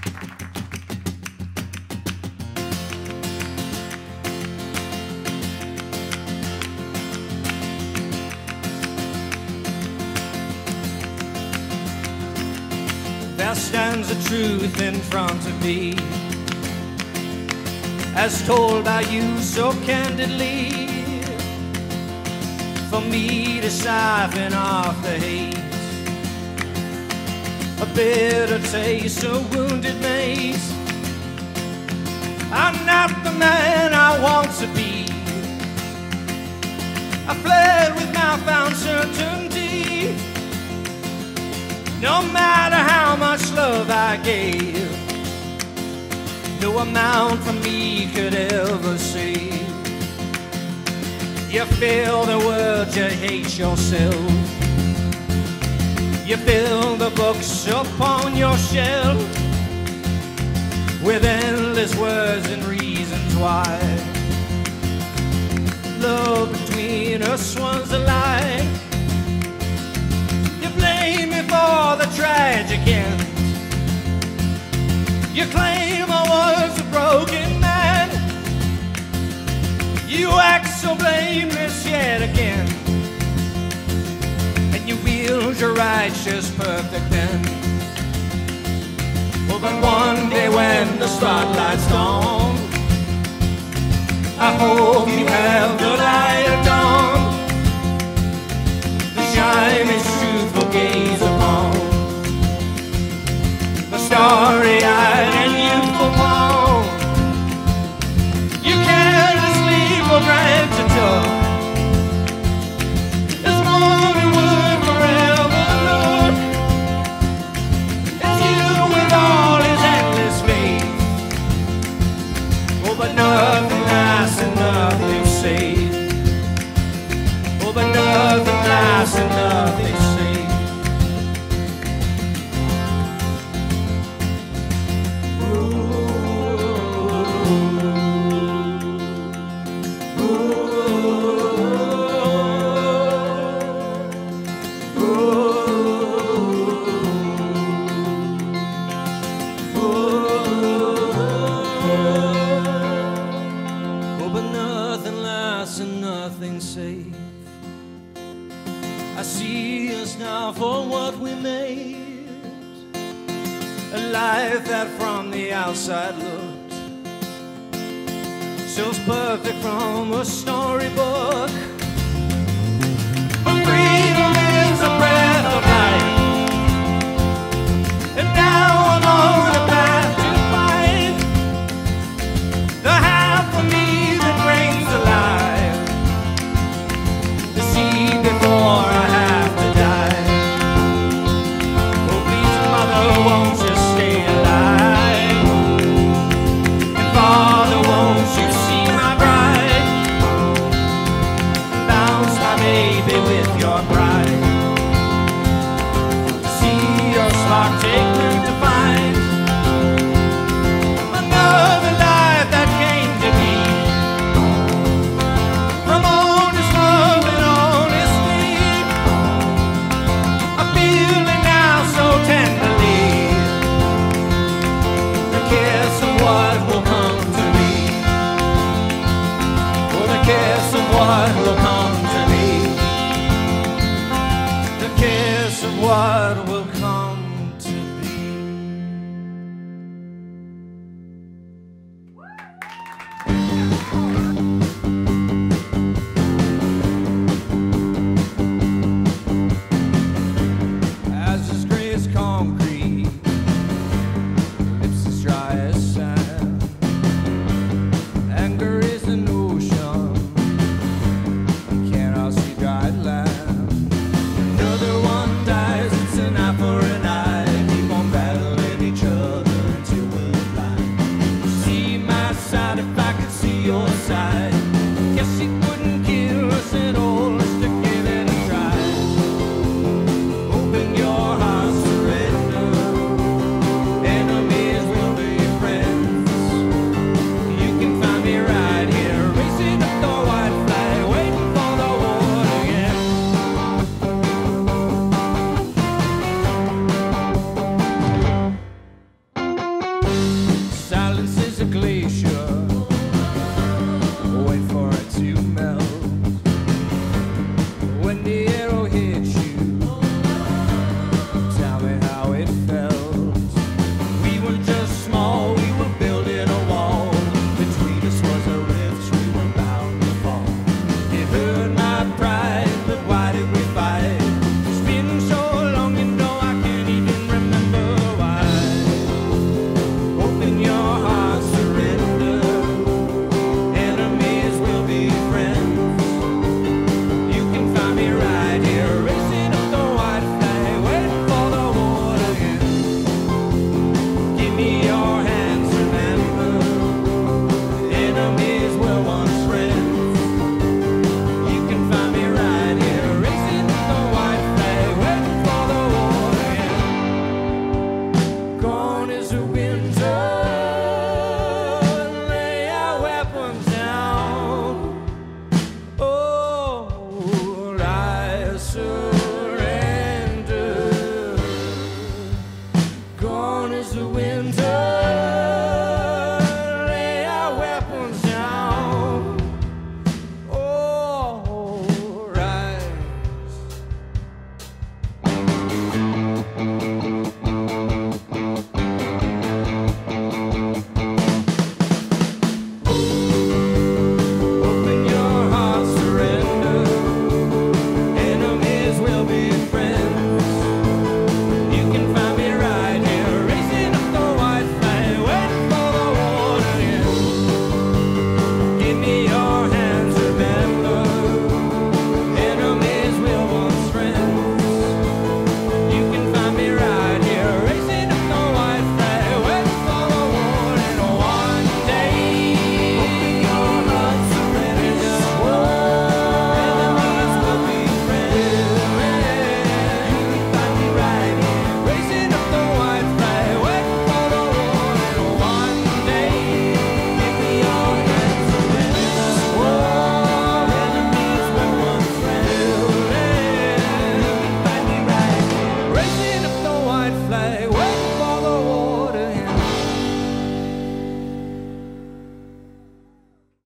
There stands the truth in front of me, as told by you so candidly, for me to siphon off the hate, a bitter taste, a wounded maze. I'm not the man I want to be. I fled with newfound certainty. No matter how much love I gave, no amount from me could ever save. You fill the words you hate yourself. You fill the books upon your shelf with endless words and reasons why love between us was a lie. You blame me for the tragic end. You claim I was a broken man. You act so blameless yet again, and you wield your righteous perfect end. Oh, but one day when the spotlight's gone, I hope you have the light of dawn, the shine is truthful gaze upon, the starry-eyed and youthful palm. You can't sleep or drag to talk. There's more than would forever look. It's you with all his endless faith. Oh, but nothing lasts and nothing safe. Oh, but nothing lasts and nothing safe. I see us now for what we made, a life that from the outside looked so perfect from a storybook. But free